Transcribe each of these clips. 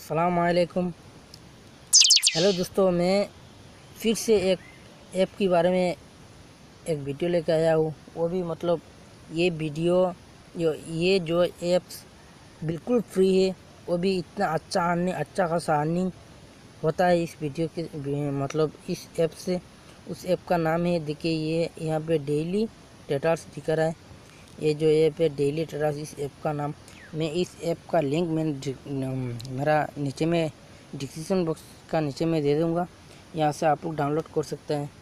अस्सलाम वालेकुम। हेलो दोस्तों, मैं फिर से एक ऐप के बारे में एक वीडियो लेकर आया हूँ। वो भी मतलब ये वीडियो ये जो ऐप्स बिल्कुल फ्री है, वो भी इतना अच्छा खासा अर्निंग होता है इस वीडियो के मतलब इस ऐप से। उस ऐप का नाम है, देखिए ये यहाँ पे डेली ट्रेडर्स दिख रहा है। ये जो ऐप है डेली ट्रेडर्स, इस ऐप का नाम। मैं इस ऐप का लिंक मेरा नीचे में डिस्क्रिप्शन बॉक्स का नीचे में दे दूँगा, यहाँ से आप लोग डाउनलोड कर सकते हैं।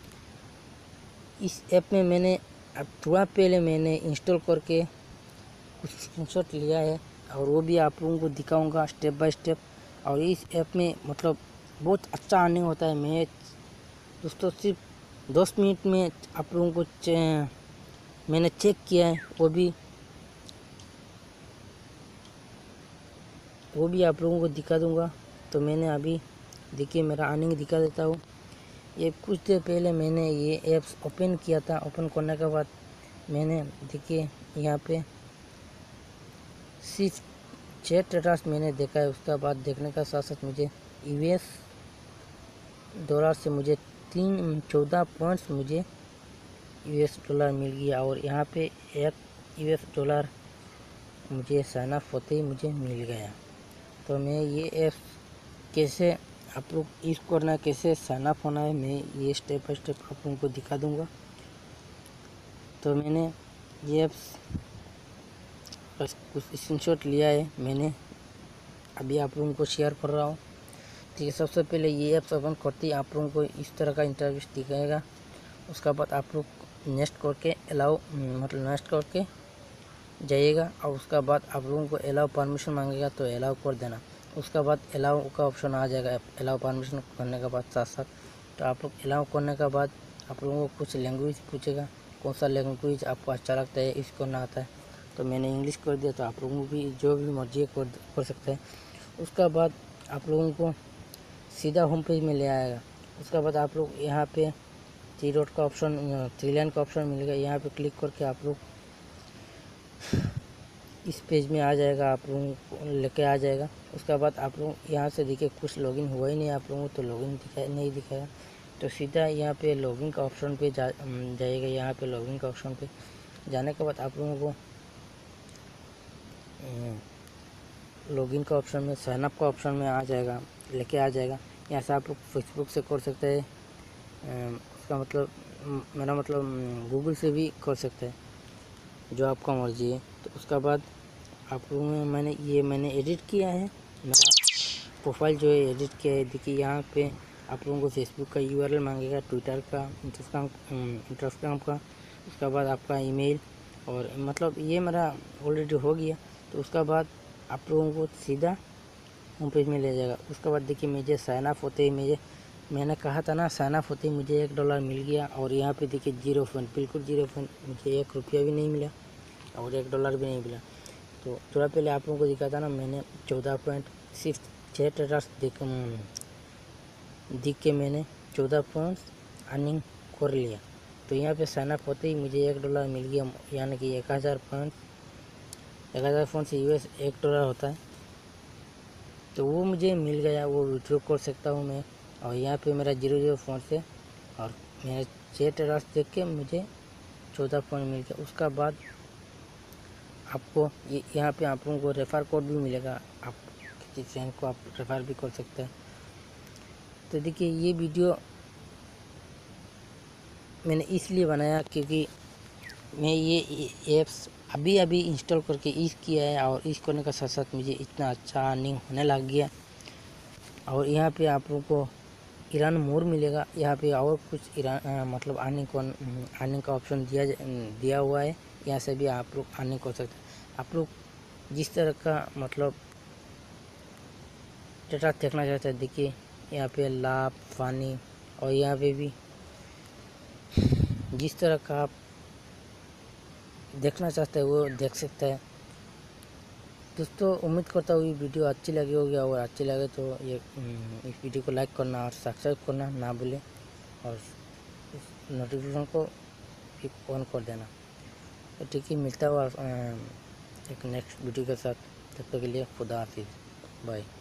इस ऐप में मैंने अब थोड़ा पहले मैंने इंस्टॉल करके कुछ स्क्रीनशॉट लिया है, और वो भी आप लोगों को दिखाऊंगा स्टेप बाय स्टेप। और इस ऐप में मतलब बहुत अच्छा अर्निंग होता है। मैं दोस्तों सिर्फ 10 मिनट में आप लोगों को मैंने चेक किया है, वो भी आप लोगों को दिखा दूंगा। तो मैंने अभी देखिए मेरा अर्निंग दिखा देता हूँ। ये कुछ देर पहले मैंने ये ऐप्स ओपन किया था। ओपन करने के बाद मैंने देखिए यहाँ पे सिर्फ 6 ट्रेडर्स मैंने देखा है। उसके बाद देखने का साथ साथ मुझे यूएस डॉलर से मुझे 14 पॉइंट्स मुझे यूएस डॉलर मिल गया, और यहाँ पे 1 यूएस डॉलर मुझे साइन अप होते ही मुझे मिल गया। तो मैं ये ऐप कैसे आप लोग यूज़ करना है, कैसे साइन अप होना है, मैं ये स्टेप बाय स्टेप आप लोगों को दिखा दूंगा। तो मैंने ये ऐप्स कुछ स्क्रीनशॉट लिया है, मैंने अभी आप लोगों को शेयर कर रहा हूँ। ठीक है, सबसे पहले ये ऐप्स ओपन करते ही आप लोगों को इस तरह का इंटरव्यू दिखाएगा। उसका बाद आप लोग नेक्स्ट करके नेक्स्ट करके जाइएगा, और उसका बाद आप लोगों को अलाउ परमिशन मांगेगा, तो अलाउ कर देना। उसका बाद अलाउ का ऑप्शन आ जाएगा। अलाउ परमिशन करने के बाद साथ साथ तो आप लोग अलाउ करने के बाद आप लोगों को कुछ लैंग्वेज पूछेगा, कौन सा लैंग्वेज आपको अच्छा लगता है, इसको ना आता है। तो मैंने इंग्लिश कर दिया, तो आप लोगों को भी जो भी मर्जी कर सकते हैं। उसका बाद आप लोगों को सीधा होम पेज में ले आएगा। उसके बाद आप लोग यहाँ पे 3 लाइन का ऑप्शन मिलेगा, यहाँ पे क्लिक करके आप लोग इस पेज में आ जाएगा, आप लोगों को लेके आ जाएगा। उसके बाद आप लोग यहाँ से देखिए कुछ लॉगिन हुआ ही नहीं आप लोगों को, तो लॉगिन नहीं दिखाएगा। तो सीधा यहाँ पे लॉगिन का ऑप्शन पे जाइएगा। यहाँ पे लॉगिन का ऑप्शन पे जाने के बाद आप लोगों को लॉगिन का ऑप्शन में साइन अप का ऑप्शन में आ जाएगा, लेके आ जाएगा। यहाँ से आप लोग फेसबुक से कर सकते हैं, उसका मतलब मेरा मतलब गूगल से भी कर सकते हैं, जो आपका मर्जी है। तो उसका बाद आप लोगों में मैंने एडिट किया है, मेरा प्रोफाइल जो है एडिट किया है। देखिए यहाँ पे आप लोगों को फेसबुक का यूआरएल मांगेगा, ट्विटर का, इंस्टाग्राम का, उसका बाद आपका ईमेल, और मतलब ये मेरा ऑलरेडी हो गया। तो उसका बाद आप लोगों को सीधा होम पेज में ले जाएगा। उसके बाद देखिए मुझे साइन अप होते ही मैंने कहा था ना, साइन अप होते ही मुझे $1 मिल गया। और यहाँ पे देखिए 0 फंड, बिल्कुल 0 फंड, मुझे 1 रुपया भी नहीं मिला और $1 भी नहीं मिला। तो थोड़ा पहले आप लोगों को दिखा था ना, मैंने 14 पॉइंट सिर्फ 6 ट्रेडर्स दिख के मैंने 14 पॉइंट्स अर्निंग कर लिया। तो यहाँ पे साइन अप होते ही मुझे $1 मिल गया, यानी कि 1000 पॉइंट से यूएस $1 होता है। तो वो मुझे मिल गया, वो विड्रॉ कर सकता हूँ मैं। और यहाँ पे मेरा 0 पॉइंट से, और मेरे 6 ट्रेडर्स देख के मुझे 14 पॉइंट मिल गया। उसका बाद आपको यहाँ पे आप लोगों को रेफर कोड भी मिलेगा, आप किसी फ्रेंड को आप रेफर भी कर सकते हैं। तो देखिए ये वीडियो मैंने इसलिए बनाया क्योंकि मैं ये ऐप्स अभी इंस्टॉल करके यूज़ किया है, और यूज़ करने का साथ साथ मुझे इतना अच्छा अर्निंग होने लग गया। और यहाँ पे आप लोगों को ईरान मोर मिलेगा, यहाँ पे और कुछ मतलब अर्निंग का ऑप्शन दिया हुआ है। यहाँ से भी आप लोग अर्निंग कर सकते हैं। आप लोग जिस तरह का मतलब डेटा देखना चाहते हैं, देखिए यहाँ पे लाभ, पानी, और यहाँ पे भी जिस तरह का आप देखना चाहते हैं वो देख सकते हैं। दोस्तों उम्मीद करता हूँ ये वीडियो अच्छी लगी होगी, और अच्छी लगे तो ये इस वीडियो को लाइक करना और सब्सक्राइब करना ना भूलें, और इस नोटिफिकेशन को भी ऑन कर देना। तो ठीक है, मिलता हुआ एक नेक्स्ट वीडियो के साथ। तब तक के लिए खुदा हाफिज़, बाय।